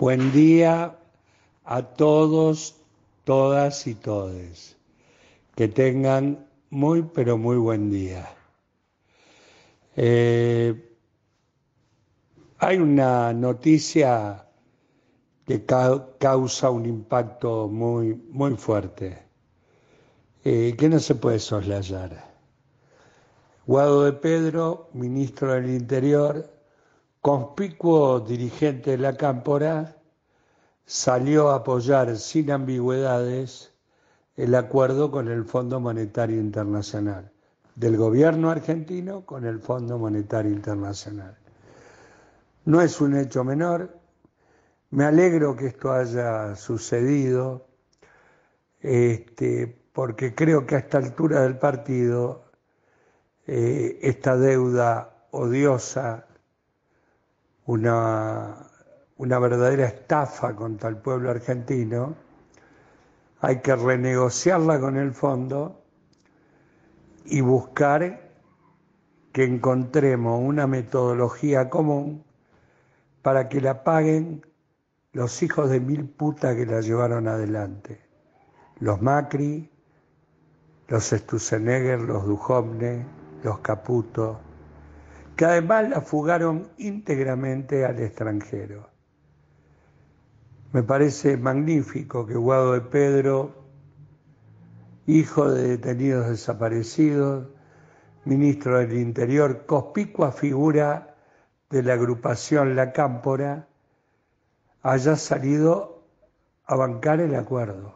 Buen día a todos, todas y todes. Que tengan muy, pero muy buen día. Hay una noticia que causa un impacto muy fuerte, que no se puede soslayar. Guado de Pedro, ministro del Interior, conspicuo dirigente de la Cámpora, salió a apoyar sin ambigüedades el acuerdo con el Fondo Monetario Internacional, del gobierno argentino con el Fondo Monetario Internacional. No es un hecho menor, me alegro que esto haya sucedido, porque creo que a esta altura del partido esta deuda odiosa, una verdadera estafa contra el pueblo argentino, hay que renegociarla con el fondo y buscar que encontremos una metodología común para que la paguen los hijos de mil putas que la llevaron adelante. Los Macri, los Sturzenegger, los Duhovne, los Caputo, que además la fugaron íntegramente al extranjero. Me parece magnífico que Guado de Pedro, hijo de detenidos desaparecidos, ministro del Interior, conspicua figura de la agrupación La Cámpora, haya salido a bancar el acuerdo.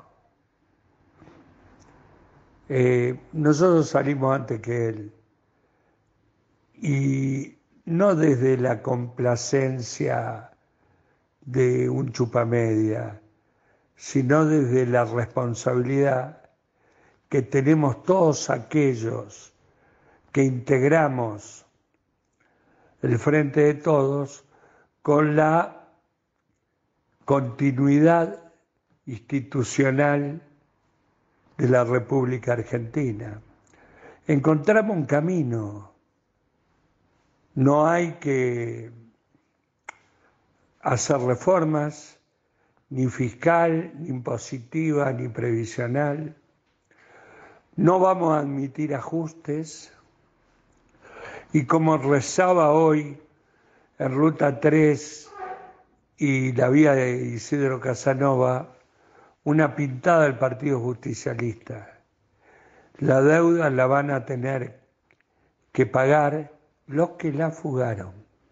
Nosotros salimos antes que él, y no desde la complacencia de un chupamedia, sino desde la responsabilidad que tenemos todos aquellos que integramos el Frente de Todos con la continuidad institucional de la República Argentina. Encontramos un camino, no hay que hacer reformas, ni fiscal, ni impositiva, ni previsional. No vamos a admitir ajustes. Y como rezaba hoy en Ruta 3 y la vía de Isidro Casanova, una pintada del Partido Justicialista, la deuda la van a tener que pagar los que la fugaron.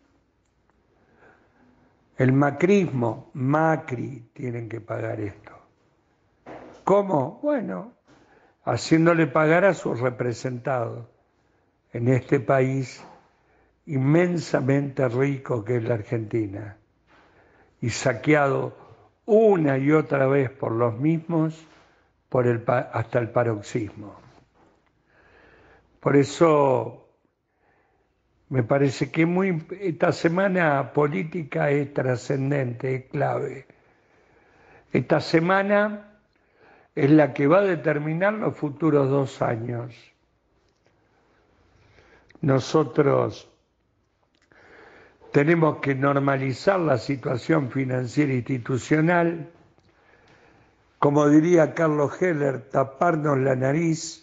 El macrismo, Macri, tienen que pagar esto. ¿Cómo? Bueno, haciéndole pagar a sus representados en este país inmensamente rico que es la Argentina y saqueado una y otra vez por los mismos hasta el paroxismo. Por eso me parece que esta semana política es trascendente, es clave. Esta semana es la que va a determinar los futuros 2 años. Nosotros tenemos que normalizar la situación financiera institucional, como diría Carlos Heller, taparnos la nariz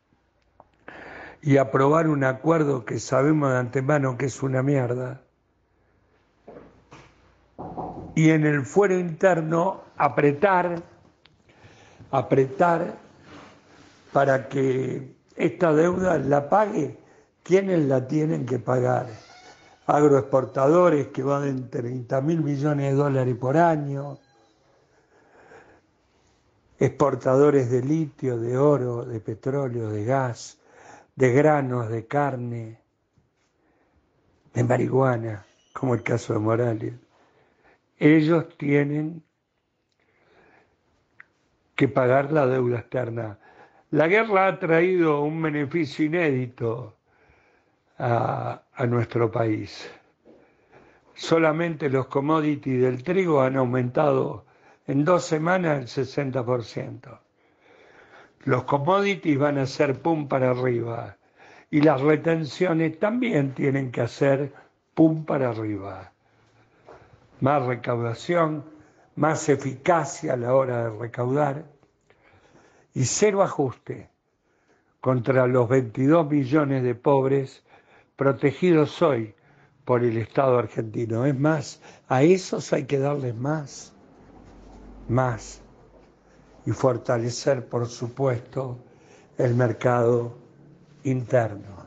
y aprobar un acuerdo que sabemos de antemano que es una mierda. Y en el fuero interno apretar para que esta deuda la pague quienes la tienen que pagar. Agroexportadores que valen 30.000 millones de dólares por año, exportadores de litio, de oro, de petróleo, de gas, de granos, de carne, de marihuana, como el caso de Morales. Ellos tienen que pagar la deuda externa. La guerra ha traído un beneficio inédito a nuestro país. Solamente los commodities del trigo han aumentado en 2 semanas el 60%. Los commodities van a hacer pum para arriba y las retenciones también tienen que hacer pum para arriba. Más recaudación, más eficacia a la hora de recaudar y cero ajuste contra los 22 millones de pobres protegidos hoy por el Estado argentino. Es más, a esos hay que darles más, y fortalecer, por supuesto, el mercado interno.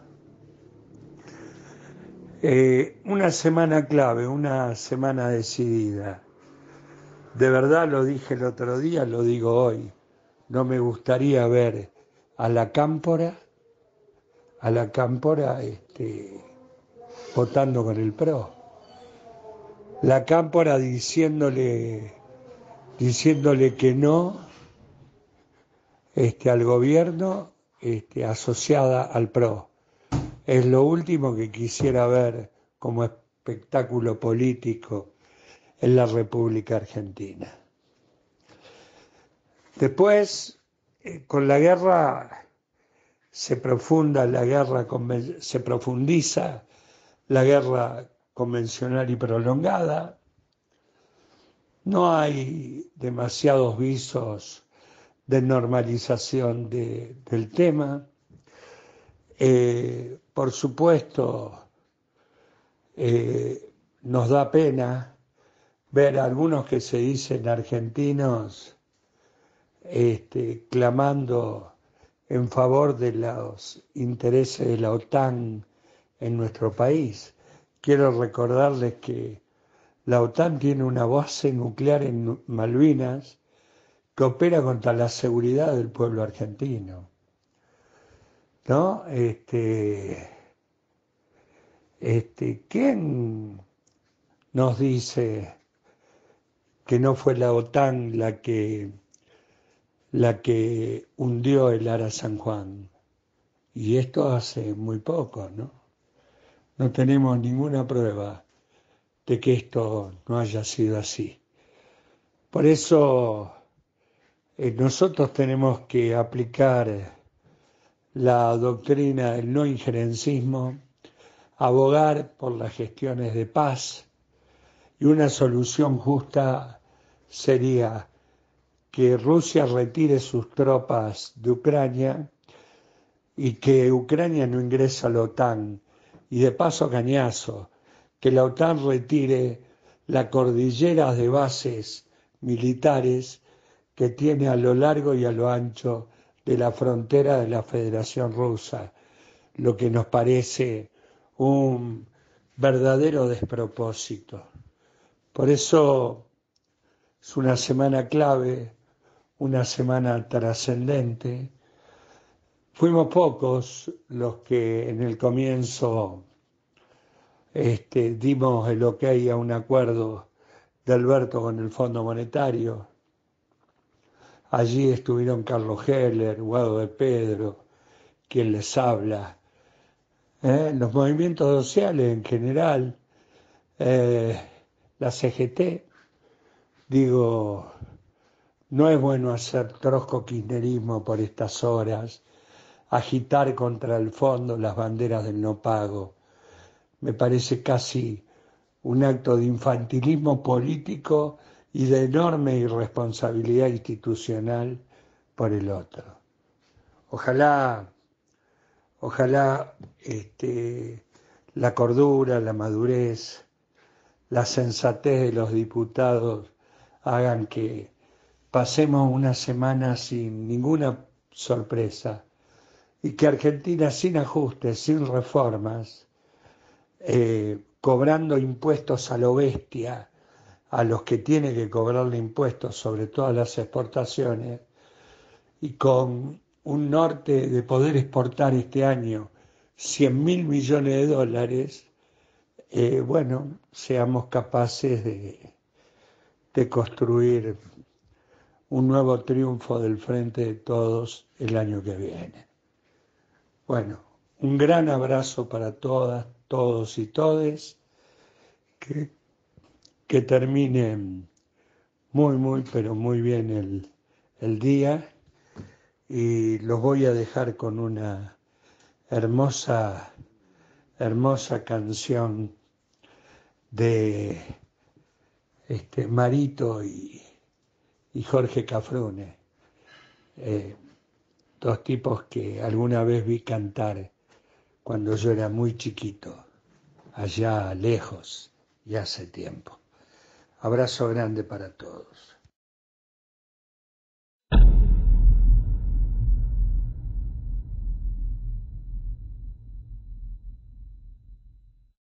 Una semana clave, una semana decidida. De verdad lo dije el otro día, lo digo hoy. No me gustaría ver a la cámpora votando con el PRO. La cámpora diciéndole que no al gobierno asociada al PRO. Es lo último que quisiera ver como espectáculo político en la República Argentina. Después, con la guerra se profundiza la guerra convencional y prolongada. No hay demasiados visos de normalización del tema. Por supuesto, nos da pena ver a algunos que se dicen argentinos clamando en favor de los intereses de la OTAN en nuestro país. Quiero recordarles que la OTAN tiene una base nuclear en Malvinas que opera contra la seguridad del pueblo argentino, ¿no? ¿Quién nos dice que no fue la OTAN la que hundió el Ara San Juan? Y esto hace muy poco, ¿no? No tenemos ninguna prueba de que esto no haya sido así. Por eso nosotros tenemos que aplicar la doctrina del no injerencismo, abogar por las gestiones de paz, y una solución justa sería que Rusia retire sus tropas de Ucrania y que Ucrania no ingrese a la OTAN. Y de paso, cañazo, que la OTAN retire la cordillera de bases militares que tiene a lo largo y a lo ancho de la frontera de la Federación Rusa, lo que nos parece un verdadero despropósito. Por eso es una semana clave, una semana trascendente. Fuimos pocos los que en el comienzo dimos el ok a un acuerdo de Alberto con el Fondo Monetario. Allí estuvieron Carlos Heller, Guado de Pedro, quien les habla. Los movimientos sociales en general, la CGT, digo, no es bueno hacer trotskokirchnerismo por estas horas, agitar contra el fondo las banderas del no pago. Me parece casi un acto de infantilismo político y de enorme irresponsabilidad institucional por el otro. Ojalá la cordura, la madurez, la sensatez de los diputados hagan que pasemos una semana sin ninguna sorpresa y que Argentina, sin ajustes, sin reformas, cobrando impuestos a lo bestia a los que tiene que cobrarle impuestos sobre todas las exportaciones, y con un norte de poder exportar este año 100.000 millones de dólares, seamos capaces de construir un nuevo triunfo del Frente de Todos el año que viene. Bueno, un gran abrazo para todas, todos y todes, que termine muy, pero muy bien el día, y los voy a dejar con una hermosa canción de Marito y Jorge Cafrune, dos tipos que alguna vez vi cantar cuando yo era muy chiquito, allá lejos y hace tiempo. Abrazo grande para todos.